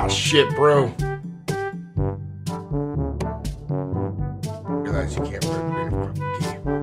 Oh shit, bro. Realize you can't put it in front of the game.